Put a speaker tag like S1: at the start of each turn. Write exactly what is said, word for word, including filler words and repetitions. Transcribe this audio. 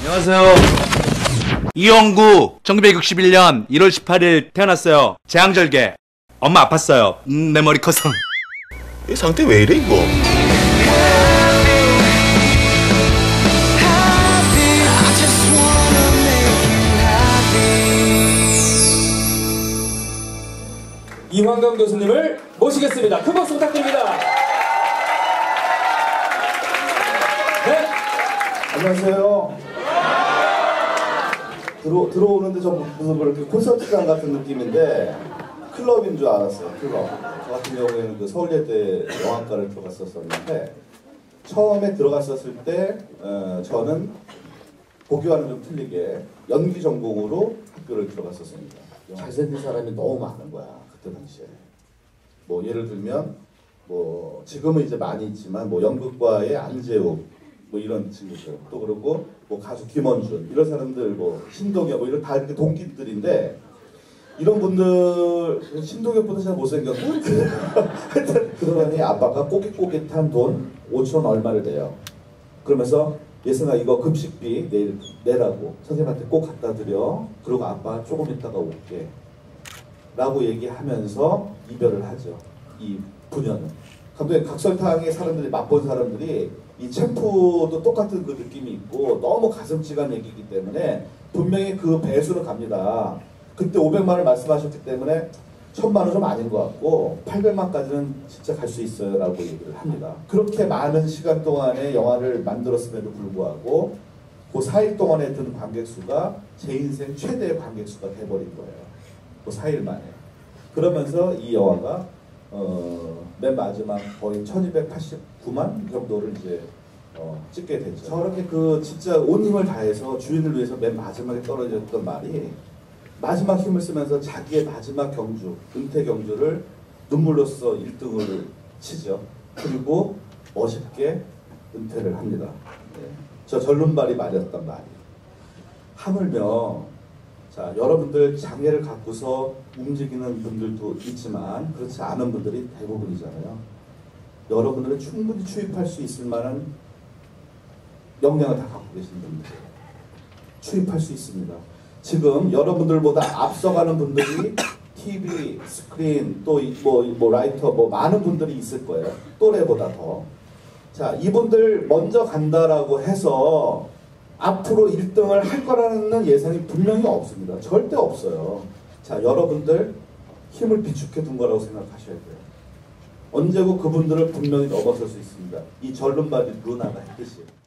S1: 안녕하세요. 이영구 천구백육십일 년 일월 십팔일 태어났어요. 재앙절개. 엄마 아팠어요. 음, 내 머리 커서.
S2: 이 상태 왜 이래 이거?
S3: 이황경 교수님을 모시겠습니다. 큰 박수 부탁드립니다. 네.
S4: 안녕하세요. 들어, 들어오는데 저 무슨 그렇게 콘서트장 같은 느낌인데 클럽인 줄 알았어요. 클럽. 저 같은 경우에는 그 서울예대 영화과를 들어갔었었는데 처음에 들어갔었을 때 어, 저는 보기와는 좀 틀리게 연기 전공으로 학교를 들어갔었습니다. 잘생긴 사람이 너무 많은 거야 그때 당시에. 뭐 예를 들면 뭐 지금은 이제 많이 있지만 뭐 연극과의 안재욱 뭐 이런 친구들, 또 그리고 뭐 가수 김원준 이런 사람들, 뭐 신동엽 뭐 이런 다 이렇게 동기들인데 이런 분들 신동엽보다 잘 못생겼고 하여튼 그러더니 아빠가 꼬깃꼬깃한 돈 오천 얼마를 내요. 그러면서 예승아 이거 급식비 내일 내라고 선생님한테 꼭 갖다 드려. 그리고 아빠 조금 있다가 올게 라고 얘기하면서 이별을 하죠. 이 부녀는. 감독님 각설탕의 사람들이 맛본 사람들이 이 챔프도 똑같은 그 느낌이 있고 너무 가슴찌간 얘기이기 때문에 분명히 그 배수는 갑니다. 그때 오백만을 말씀하셨기 때문에 천만은 좀 아닌 것 같고 팔백만까지는 진짜 갈 수 있어요 라고 얘기를 합니다. 그렇게 많은 시간 동안에 영화를 만들었음에도 불구하고 그 사 일 동안에 든 관객수가 제 인생 최대의 관객수가 돼버린 거예요. 그 사 일 만에. 그러면서 이 영화가 어, 맨 마지막 거의 천이백팔십구만 정도를 이제 어, 찍게 됐죠. 저렇게 그 진짜 온 힘을 다해서 주인을 위해서 맨 마지막에 떨어졌던 말이 마지막 힘을 쓰면서 자기의 마지막 경주, 은퇴 경주를 눈물로써 일 등을 치죠. 그리고 멋있게 은퇴를 합니다. 네. 저 절름발이 말이었단 말이. 하물며 자, 여러분들 장애를 갖고서 움직이는 분들도 있지만 그렇지 않은 분들이 대부분이잖아요. 여러분들은 충분히 추입할 수 있을 만한 역량을 다 갖고 계신 분들. 추입할 수 있습니다. 지금 여러분들보다 앞서가는 분들이 티비, 스크린, 또 뭐 뭐 라이터, 뭐 많은 분들이 있을 거예요. 또래보다 더. 자, 이분들 먼저 간다라고 해서 앞으로 일 등을 할 거라는 예상이 분명히 없습니다. 절대 없어요. 자, 여러분들 힘을 비축해 둔 거라고 생각하셔야 돼요. 언제고 그분들을 분명히 넘어설 수 있습니다. 이 절름발이 루나가 했듯이.